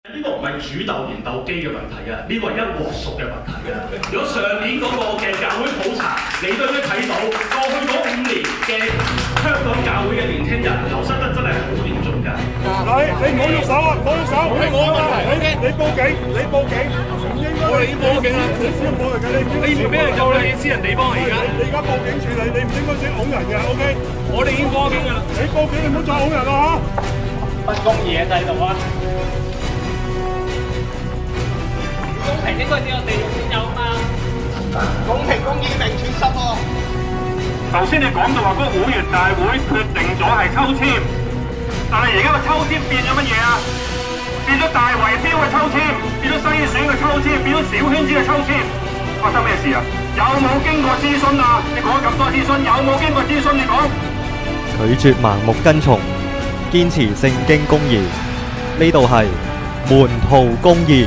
呢個唔係主鬥連鬥機嘅問題啊，呢個係一鑊熟嘅問題啊！如果上年嗰個嘅教會普查，你都應該睇到過去嗰5年嘅香港教會嘅年輕人流失得真係好嚴重㗎。 你唔好喐手啊！唔好喐手，係我嘅問題。你報警，你報警，唔應該。我哋已經報警啦，你私人冇嚟㗎，你唔俾人做你私人地方嚟㗎。你而家報警處理，你唔應該先㧬人嘅 ，OK？我哋已經報警㗎啦。你報警，你唔好再㧬人啦嚇！ 不公義嘅制度啊！公平應該只有地獄先有嘛？公平公義並存心喎。 頭先你講到話嗰個會員大會決定咗係抽籤，但係而家個抽籤變咗乜嘢啊？變咗大圍標嘅抽籤，變咗篩選嘅抽籤，變咗小圈子嘅抽籤，發生咩事啊？有冇經過諮詢啊？你講咁多諮詢，有冇經過諮詢？你講。 拒絕盲目跟從，堅持聖經公義。呢度係門徒公義。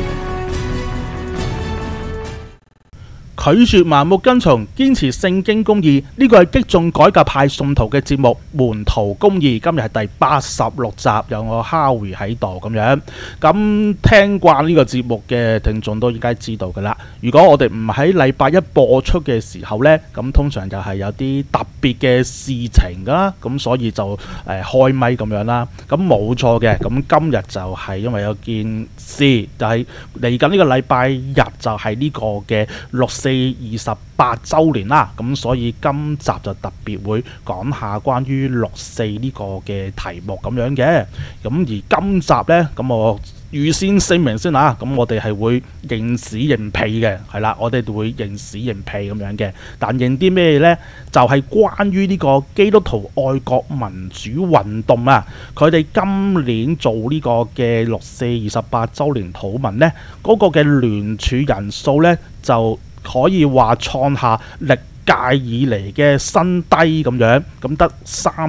拒絕盲目跟從，堅持聖經公義，呢個係擊中改革派信徒嘅節目《門徒公義》。今日係第86集，有我 Harry 喺度咁樣。咁聽慣呢個節目嘅聽眾都應該知道㗎啦。如果我哋唔喺禮拜一播出嘅時候呢，咁通常就係有啲特別嘅事情啦，咁所以就開咪咁樣啦。咁冇錯嘅，咁今日就係因為有件事，就係嚟緊呢個禮拜日就係呢個嘅6·4·28週年啦，咁所以今集就特別會講下關於6·4呢個嘅題目咁樣嘅。咁而今集呢，咁我預先聲明先啊，咁我哋係會認屎認屁嘅，係啦，我哋會認屎認屁咁樣嘅。但認啲咩呢？就係關於呢個基督徒愛國民主運動啊，佢哋今年做呢個嘅6·4·28週年禱文呢，嗰個嘅聯署人數呢，就可以話創下歷屆以嚟嘅新低咁樣，咁得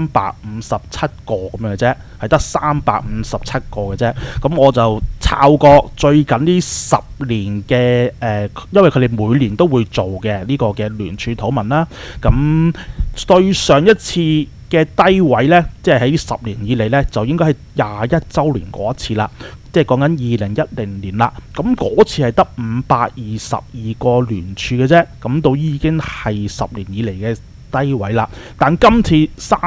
357個咁樣嘅啫，係得357個嘅啫。咁我就抄過最近呢10年嘅因為佢哋每年都會做嘅呢個嘅聯署禱文啦。咁對上一次嘅低位呢，即係喺10年以嚟呢，就應該係21週年嗰一次啦。即係講緊2010年啦，咁嗰次係得522個聯署嘅啫，咁到已經係10年以嚟嘅低位啦。但今次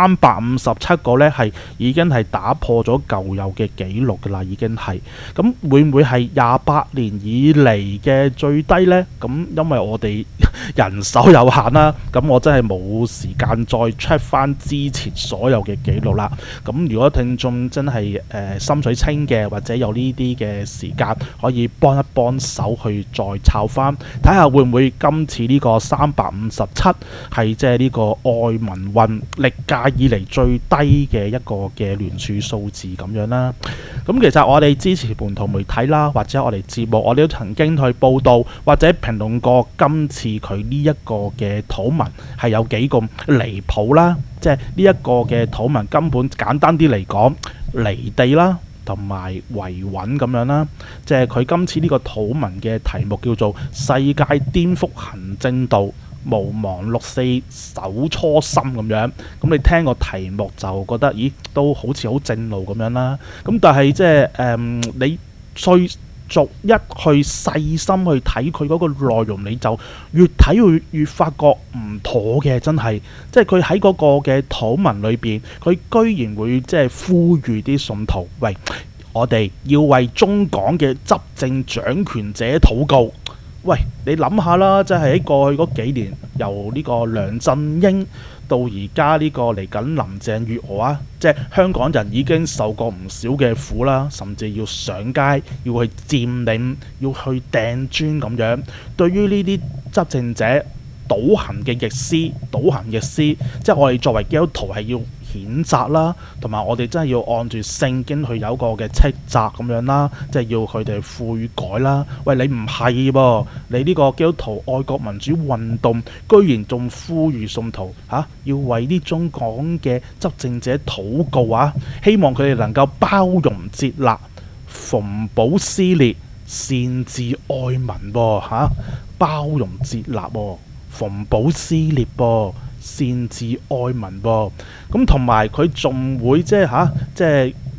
357個呢，係已經係打破咗舊有嘅紀錄㗎啦，已經係。咁會唔會係28年以嚟嘅最低呢？咁因為我哋人手有限啦，咁我真係冇時間再 check 翻之前所有嘅紀錄啦。咁如果聽眾真係心水清嘅，或者有呢啲嘅時間，可以幫一幫手去再抄翻，睇下會唔會今次呢個357係即係呢個愛民運歷屆以嚟最低嘅一個嘅聯署數字咁樣啦。咁其實我哋支持本土媒體啦，或者我哋節目，我哋都曾經去報導或者評論過今次佢呢一個嘅禱文係有幾咁離譜啦。即係呢一個嘅禱文根本簡單啲嚟講，離地啦，同埋維穩咁樣啦。即係佢今次呢個禱文嘅題目叫做《世界顛覆行政道，無忘6·4守初心》咁樣。咁你聽個題目就覺得，咦，都好似好正路咁樣啦。咁但係即係你逐一去細心去睇佢嗰個內容，你就越睇越發覺唔妥嘅，真係。即係佢喺嗰個嘅禱文裏邊，佢居然會即係呼籲啲信徒，喂，我哋要為中港嘅執政掌權者禱告。喂，你諗下啦，即係喺過去嗰幾年，由呢個梁振英到而家呢個嚟緊林鄭月娥啊，即係香港人已經受過唔少嘅苦啦，甚至要上街，要去佔領，要去掟磚咁樣。對於呢啲執政者倒行嘅逆施，即係我哋作為基督徒係要譴責啦，同埋我哋真係要按住聖經去有個嘅斥責咁樣啦，即係要佢哋悔改啦。喂，你唔係噃，你呢個基督徒愛國民主運動，居然仲呼籲信徒要為啲中港嘅執政者禱告啊，希望佢哋能夠包容接納，縫補撕裂，善治愛民喎，包容接納喎，縫補撕裂噃。善治愛民噃，咁同埋佢仲會即係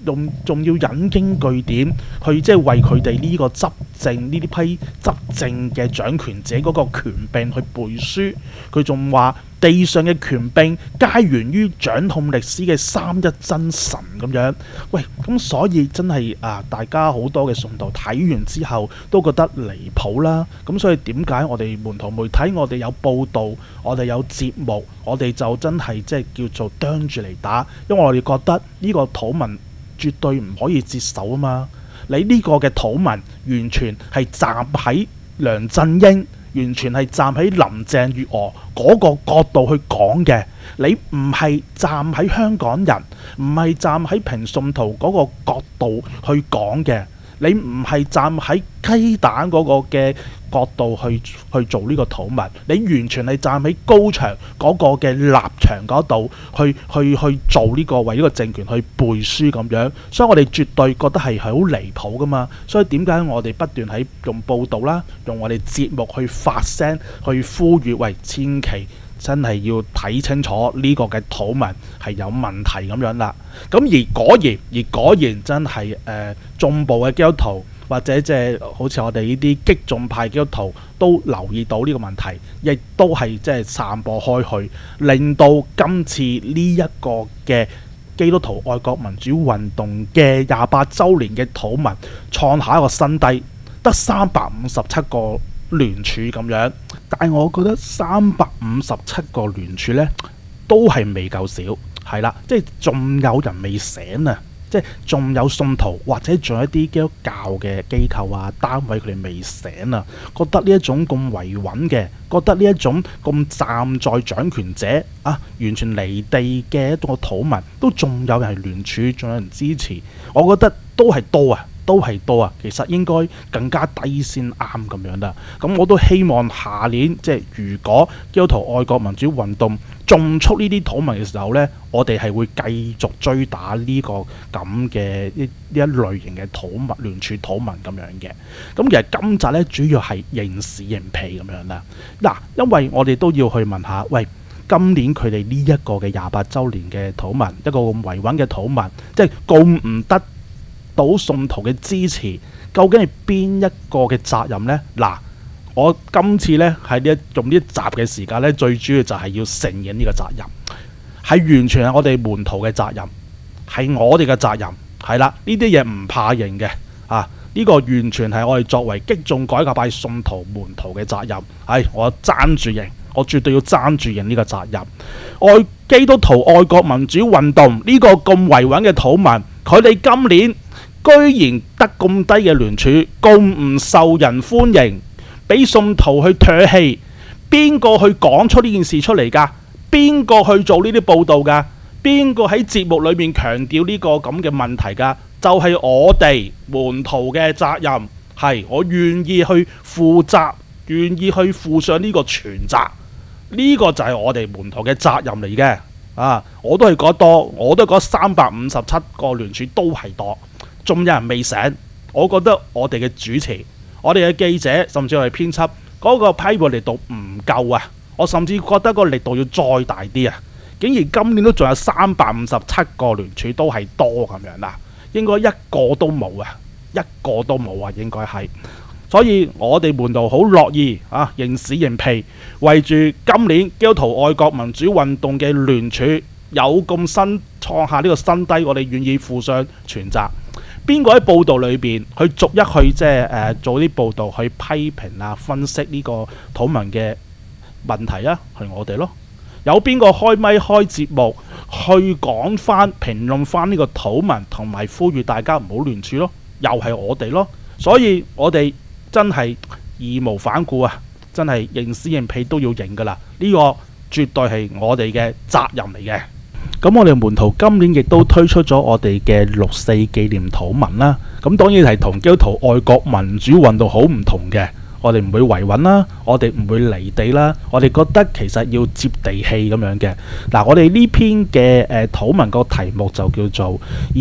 仲要引經據典去即係為佢哋呢個執政呢啲批執政嘅掌權者嗰個權柄去背書。佢仲話地上嘅權柄皆源於掌控歷史嘅三一真神咁樣。喂，咁所以真係大家好多嘅信徒睇完之後都覺得離譜啦。咁所以點解我哋門徒媒體我哋有報導，我哋有節目，我哋就真係即係叫做啄住嚟打，因為我哋覺得呢個土民絕對唔可以接受啊嘛！你呢個嘅土民完全係站喺梁振英，完全係站喺林鄭月娥嗰個角度去講嘅，你唔係站喺香港人，唔係站喺平信徒嗰個角度去講嘅，你唔係站喺雞蛋嗰個嘅角度去做呢個土民，你完全係站喺高牆嗰個嘅立場嗰度去做呢個為呢個政權去背書咁樣，所以我哋絕對覺得係好離譜噶嘛。所以點解我哋不斷喺用報導啦，用我哋節目去發聲，去呼籲，喂，千祈真係要睇清楚呢個嘅土民係有問題咁樣啦。咁而果然真係眾部嘅基督徒，或者即係好似我哋呢啲激進派基督徒都留意到呢個問題，亦都係即係散播開去，令到今次呢一個嘅基督徒愛國民主運動嘅28週年嘅土民創下一個新低，得357個聯署咁樣。但係我覺得357個聯署呢都係未夠少，係啦，即係仲有人未醒啊！即係仲有信徒或者仲有一啲基督教嘅機構啊單位，佢哋未醒啊，覺得呢一種咁維穩嘅，覺得呢一種咁站在掌權者完全離地嘅一個土民，都仲有人係聯署，仲有人支持，我覺得都係多啊，其實應該更加低先啱咁樣啦。咁我都希望下年即係如果基督徒愛國民主運動種出呢啲土民嘅時候呢，我哋係會繼續追打呢個咁嘅呢一類型嘅土民聯署土民咁樣嘅。咁其實今集呢，主要係認屎認屁咁樣啦。嗱，因為我哋都要去問下，喂，今年佢哋呢一個嘅28週年嘅土民，一個咁維穩嘅土民，即係咁唔得到信徒嘅支持，究竟係邊一個嘅責任呢？嗱，我今次呢喺用呢一集嘅時間呢，最主要就係要承認呢個責任，係完全係我哋門徒嘅責任，係我哋嘅責任，係啦，呢啲嘢唔怕認嘅呢個完全係我哋作為激進改革派信徒門徒嘅責任，係我爭住認，我絕對要爭住認呢個責任。基督徒愛國民主運動呢個咁維穩嘅土民，佢哋今年居然得咁低嘅聯署，咁唔受人歡迎，俾信徒去唾棄，邊個去講出呢件事出嚟㗎？邊個去做呢啲報導㗎？邊個喺節目裏面強調呢個咁嘅問題㗎？就係我哋門徒嘅責任，係我願意去負責，願意去負上呢個全責，呢個就係我哋門徒嘅責任嚟嘅。我都係覺得多，我都覺得357個聯署都係多。仲有人未醒，我覺得我哋嘅主持、我哋嘅記者，甚至我哋編輯嗰個批判力度唔夠啊！我甚至覺得個力度要再大啲啊！竟然今年都仲有357個聯署都係多咁樣啦，應該一個都冇啊！應該係。所以我哋門徒好樂意認屎認屁，為住今年基督徒愛國民主運動嘅聯署有咁新創下呢個新低，我哋願意負上全責。邊個喺報道裏邊去逐一去做啲報道去批評分析呢個土民嘅問題啊？係我哋咯。有邊個開咪開節目去講翻評論翻呢個土民，同埋呼籲大家唔好聯署咯？又係我哋咯。所以我哋真係義無反顧啊！真係認屎認屁都要認噶啦。呢個絕對係我哋嘅責任嚟嘅。咁我哋門徒今年亦都推出咗我哋嘅6·4紀念土民啦。咁當然係同基督徒愛國民主運動好唔同嘅。我哋唔會維穩啦，我哋唔會離地啦。我哋覺得其實要接地氣咁樣嘅。嗱，我哋呢篇嘅土民個題目就叫做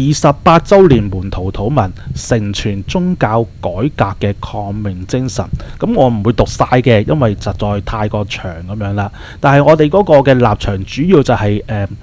28週年門徒土民承傳宗教改革嘅抗命精神。咁我唔會讀晒嘅，因為實在太過長咁樣啦。但係我哋嗰個嘅立場主要就係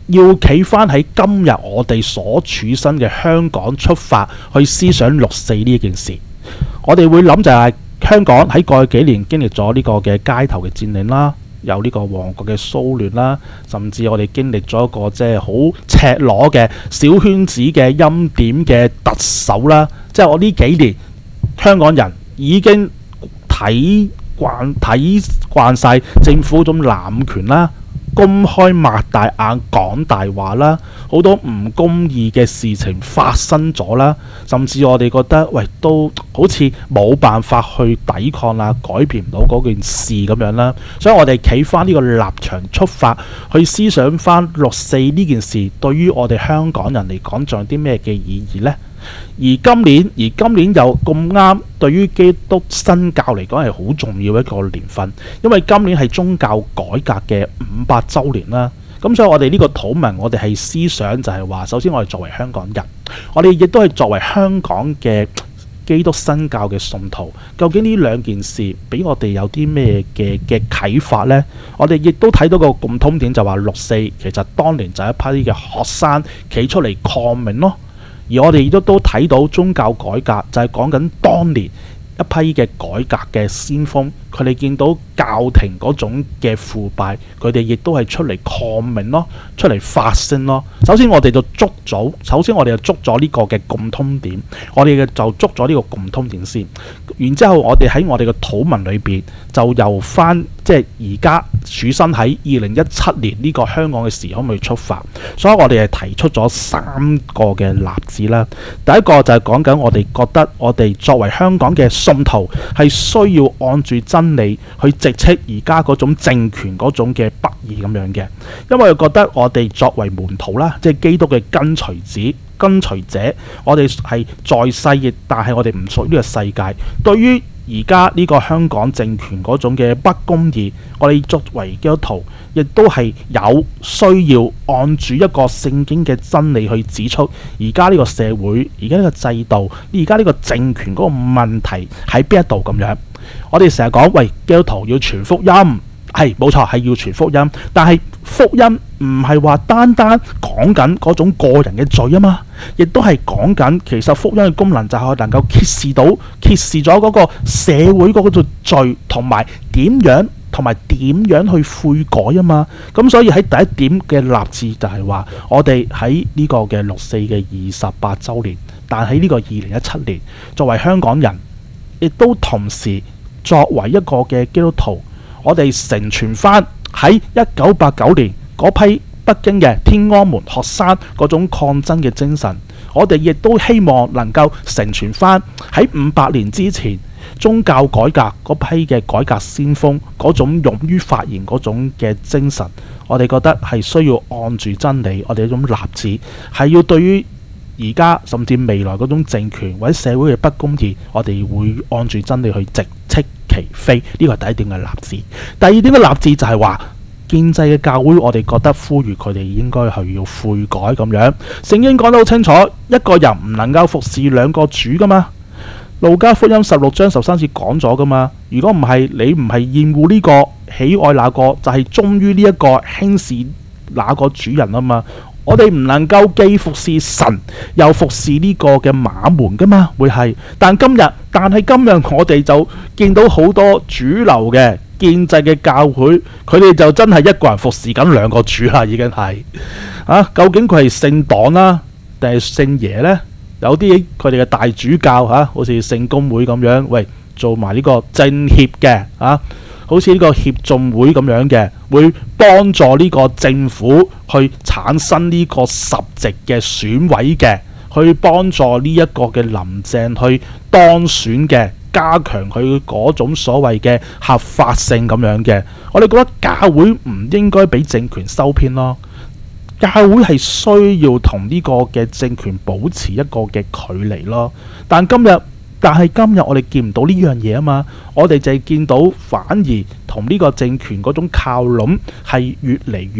要企翻喺今日我哋所處身嘅香港出發去思想六四呢件事。我哋會諗就係香港喺過去幾年經歷咗呢個嘅街頭嘅佔領啦，有呢個旺角嘅騷亂啦，甚至我哋經歷咗一個即係好赤裸嘅小圈子嘅欽點嘅特首啦。即係我呢幾年香港人已經睇慣晒政府嗰種濫權啦，公開擘大眼講大話啦，好多唔公義嘅事情發生咗啦，甚至我哋覺得都好似冇辦法去抵抗啦，改變唔到嗰件事咁樣啦。所以我哋企翻呢個立場出發，去思想翻六四呢件事對於我哋香港人嚟講仲有啲咩嘅意義呢？而今年又咁啱，對於基督新教嚟講係好重要一個年份，因為今年係宗教改革嘅500週年啦。咁所以我哋呢個禱文，我哋係思想就係話，首先我哋作為香港人，我哋亦都係作為香港嘅基督新教嘅信徒，究竟呢兩件事俾我哋有啲咩嘅啟發呢？我哋亦都睇到個共通點，就話六四其實當年就係一批嘅學生企出嚟抗命咯。而我哋亦都睇到宗教改革就係講緊當年一批嘅改革嘅先鋒，佢哋見到教廷嗰種嘅腐敗，佢哋亦都係出嚟抗命咯，出嚟發聲咯。首先我哋就捉咗呢個嘅共通點，我哋就捉咗呢個共通點先。然之後我哋喺我哋嘅禱文裏邊就由翻即係而家處身喺2017年呢個香港嘅時空去出發，所以我哋係提出咗3個嘅立志啦。第一個就係講緊我哋覺得我哋作為香港嘅信徒係需要按住真理去直斥而家嗰種政權嗰種嘅不義咁樣嘅，因為覺得我哋作為門徒啦，即係基督嘅跟隨者，我哋係在世嘅，但係我哋唔屬於呢個世界。對於而家呢個香港政權嗰種嘅不公義，我哋作為基督徒亦都係有需要按住一個聖經嘅真理去指出而家呢個社會、而家呢個制度、而家呢個政權嗰個問題喺邊一度咁樣。我哋成日講基督徒要傳福音，係冇錯，係要傳福音，但係福音唔係話單單講緊嗰種個人嘅罪啊嘛，亦都係講緊其實福音嘅功能就係能夠揭示咗嗰個社會嗰個罪同埋點樣去悔改啊嘛。咁所以喺第一點嘅立志就係話，我哋喺呢個嘅六四嘅28週年，但喺呢個2017年，作為香港人，亦都同時作為一個嘅基督徒，我哋承傳翻喺1989年嗰批北京嘅天安門學生嗰種抗爭嘅精神，我哋亦都希望能夠承傳翻喺500年之前宗教改革嗰批嘅改革先鋒嗰種勇於發言嗰種嘅精神。我哋覺得係需要按住真理，我哋一種立志係要對於而家甚至未來嗰種政權或者社會嘅不公義，我哋會按住真理去直斥其非。呢個係第一點嘅立志。第二點嘅立志就係話，建制嘅教會，我哋覺得呼籲佢哋應該係要悔改咁樣。聖經講得好清楚，一個人唔能夠服侍2個主噶嘛。路加福音16章13節講咗噶嘛。如果唔係，你唔係厭惡呢個喜愛那個，就係忠於呢一個輕視那個主人啊嘛。我哋唔能夠既服侍神又服侍呢個嘅馬門噶嘛，會係。但係今日我哋就見到好多主流嘅建制嘅教會，佢哋就真係一個人服侍緊2個主啦，已經係究竟佢係聖黨啦，定係聖爺呢？有啲佢哋嘅大主教好似聖公會咁樣，做埋呢個政協嘅好似呢個協眾會咁樣嘅，會幫助呢個政府去產生呢個10席嘅選委嘅，去幫助呢一個嘅林鄭去當選嘅，加強佢嗰種所謂嘅合法性咁樣嘅。我哋覺得教會唔應該俾政權收編咯，教會係需要同呢個嘅政權保持一個嘅距離咯。但係今日我哋見唔到呢樣嘢啊嘛，我哋就係見到反而同呢個政權嗰種靠攏係越嚟越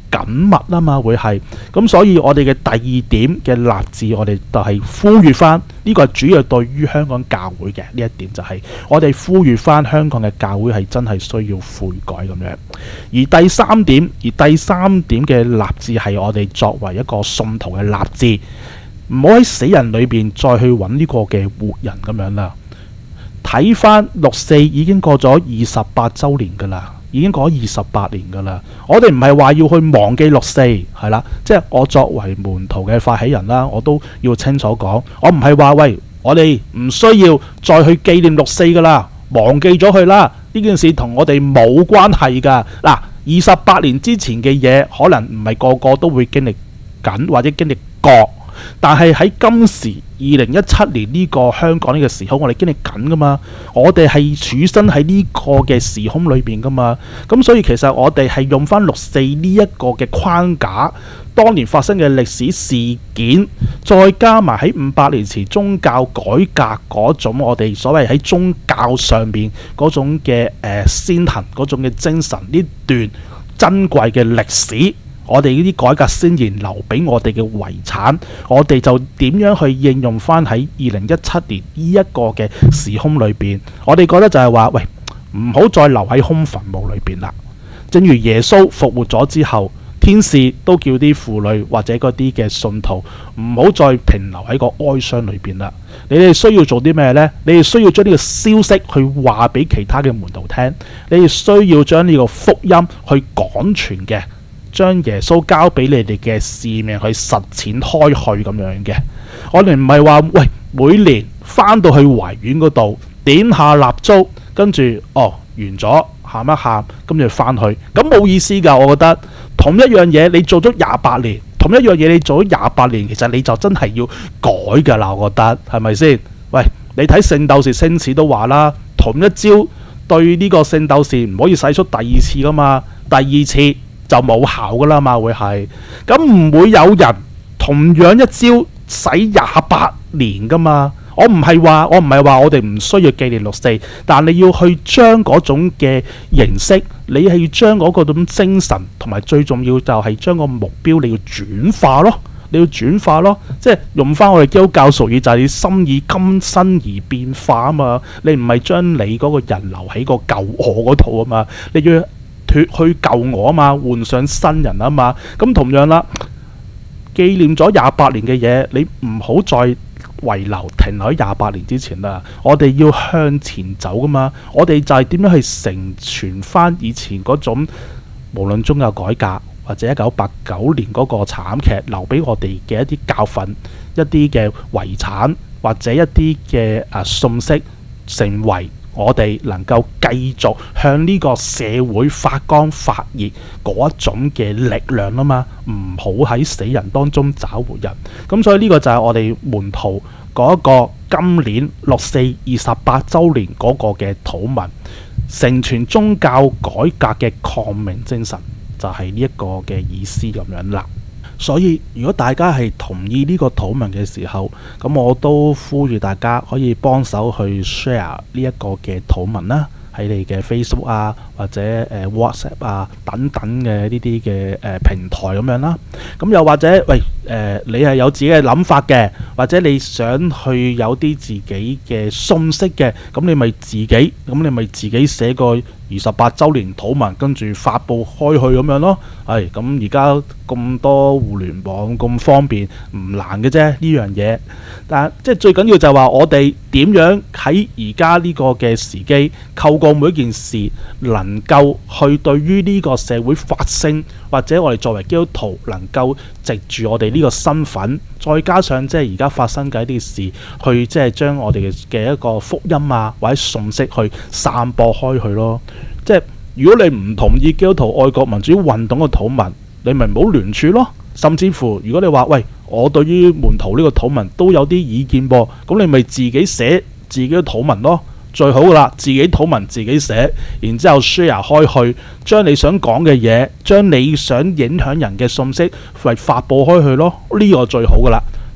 緊密啊嘛，會係咁，所以我哋嘅第二點嘅立志，我哋就係呼籲翻呢個係主要對於香港教會嘅呢一點，就係我哋呼籲翻香港嘅教會係真係需要悔改咁樣。而第三點嘅立志係我哋作為一個信徒嘅立志，唔好喺死人裏邊再去揾呢個嘅活人咁樣啦。睇翻6·4已經過咗28週年噶啦。已經過咗28年㗎啦，我哋唔係話要去忘記6·4，係啦，即係我作為門徒嘅發起人啦，我都要清楚講，我唔係話喂，我哋唔需要再去紀念6·4㗎啦，忘記咗佢啦，呢件事同我哋冇關係㗎。嗱，28年之前嘅嘢，可能唔係個個都會經歷緊或者經歷過。但係喺今時2017年呢個香港呢個時空，我哋經歷緊噶嘛，我哋係處身喺呢個嘅時空裏邊噶嘛，咁所以其實我哋係用翻6·4呢一個嘅框架，當年發生嘅歷史事件，再加埋喺500年前宗教改革嗰種我哋所謂喺宗教上邊嗰種嘅先行嗰種嘅精神，呢段珍貴嘅歷史。我哋呢啲改革先賢留俾我哋嘅遺產，我哋就點樣去應用翻喺2017年呢一個嘅時空裏邊？我哋覺得就係話，喂，唔好再留喺空墳墓裏邊啦。正如耶穌復活咗之後，天使都叫啲婦女或者嗰啲嘅信徒唔好再停留喺個哀傷裏邊啦。你哋需要做啲咩呢？你哋需要將呢個消息去話俾其他嘅門徒聽，你哋需要將呢個福音去廣傳嘅。將耶穌交俾你哋嘅使命去實踐開去咁樣嘅，我哋唔係話喂，每年翻到去維園嗰度點下蠟燭，跟住完咗喊一喊，跟住翻去，咁冇意思㗎。我覺得同一樣嘢你做咗28年，同一樣嘢你做咗28年，其實你就真係要改㗎啦。我覺得係咪先？喂，你睇聖鬥士星矢都話啦，同一招對呢個聖鬥士唔可以使出第二次㗎嘛，第二次就冇效噶啦嘛，會係咁，唔會有人同樣一招使28年噶嘛。我唔係話我哋唔需要紀念6·4，但你要去將嗰種嘅形式，你係要將嗰種精神，同埋最重要就係將個目標你要轉化咯，即係用翻我哋基督教俗語就係你心意更新而變化啊嘛。你唔係將你嗰個人留喺個舊我嗰度啊嘛，你要脫去舊我啊嘛，換上新人啊嘛。咁同樣啦，紀念咗28年嘅嘢，你唔好再遺留停留喺28年之前啦。我哋要向前走噶嘛。我哋就係點樣去承傳翻以前嗰種，無論宗教改革或者1989年嗰個慘劇留俾我哋嘅一啲教訓、一啲嘅遺產或者一啲嘅信息，成為我哋能夠繼續向呢個社會發光發熱嗰一種嘅力量啊嘛，唔好喺死人當中找活人。咁所以呢個就係我哋門徒嗰一個今年6·4 28週年嗰個嘅禱文，承傳宗教改革嘅抗命精神，就係呢一個嘅意思咁樣啦。所以如果大家係同意呢個禱文嘅時候，咁我都呼籲大家可以幫手去 share 呢一個嘅禱文啦，喺你嘅 Facebook 啊或者WhatsApp 啊等等嘅呢啲嘅平台咁樣啦。咁又或者喂你係有自己嘅諗法嘅，或者你想去有啲自己嘅信息嘅，咁你咪自己寫個28週年禱文，跟住發布開去咁樣咯。咁而家咁多互聯網咁方便，唔難嘅啫呢樣嘢。但即係最緊要就係話我哋點樣喺而家呢個嘅時機，透過每一件事能夠去對於呢個社會發聲，或者我哋作為基督徒能夠藉住我哋呢個身份，再加上即係而家發生嘅一啲事，去即係將我哋嘅一個福音啊或者信息去散播開去咯。即係如果你唔同意基督徒愛國民主運動嘅禱文，你咪唔好聯署咯。甚至乎如果你話喂，我對於門徒呢個禱文都有啲意見噃，咁你咪自己寫自己嘅禱文咯，最好噶啦，自己禱文自己寫，然之後 share 開去，將你想講嘅嘢，將你想影響人嘅信息發佈開去咯，呢個最好噶啦。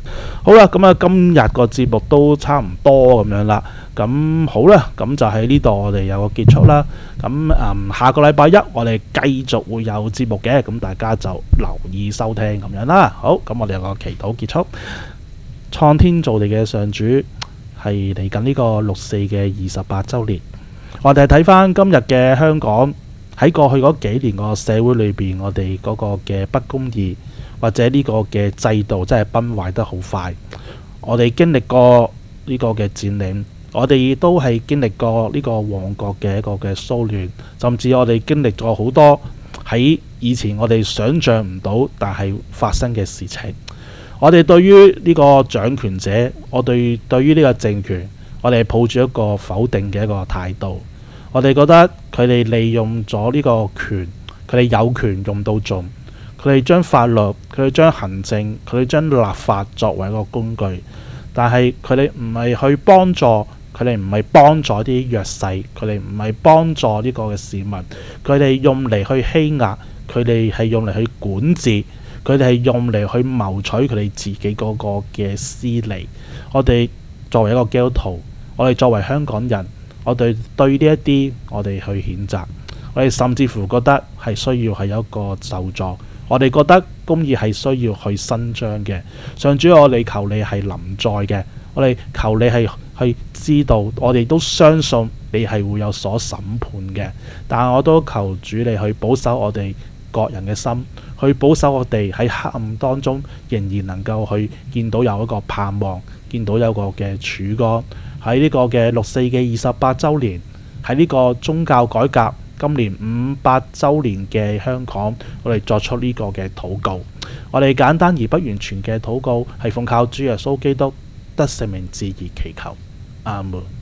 好啦，咁啊，今日個節目都差唔多咁樣啦。咁好啦，咁就喺呢度我哋有個結束啦。咁下個禮拜一我哋繼續會有節目嘅，咁大家就留意收聽咁樣啦。好，咁我哋有個祈禱結束。創天造地嘅上主係嚟緊呢個6·4嘅28週年。我哋睇翻今日嘅香港喺過去嗰幾年個社會裏邊，我哋嗰個嘅不公義或者呢個嘅制度真係崩壞得好快。我哋經歷過呢個嘅佔領，我哋亦都係經歷過呢個旺角嘅一個嘅騷亂，甚至我哋經歷咗好多喺以前我哋想像唔到但係發生嘅事情。我哋對於呢個掌權者，我哋對於呢個政權，我哋抱住一個否定嘅一個態度。我哋覺得佢哋利用咗呢個權，佢哋有權用到盡，佢哋將法律、佢哋將行政、佢哋將立法作為一個工具，但係佢哋唔係去幫助，佢哋唔係幫助啲弱勢，佢哋唔係幫助呢個嘅市民，佢哋用嚟去欺壓，佢哋係用嚟去管治，佢哋係用嚟去謀取佢哋自己嗰個嘅私利。我哋作為一個基督徒，我哋作為香港人，我哋對呢一啲我哋去譴責，我哋甚至乎覺得係需要係有一個咒詛，我哋覺得公義係需要去伸張嘅。上主，我哋求你係臨在嘅，我哋求你係去知道，我哋都相信你係會有所審判嘅。但係我都求主你去保守我哋各人嘅心，去保守我哋喺黑暗當中仍然能夠去見到有一個盼望，見到有個嘅曙光。喺呢個嘅6·4嘅28週年，喺呢個宗教改革今年500週年嘅香港，我哋作出呢個嘅禱告。我哋簡單而不完全嘅禱告係奉靠主耶穌基督得聖名字而祈求。阿門。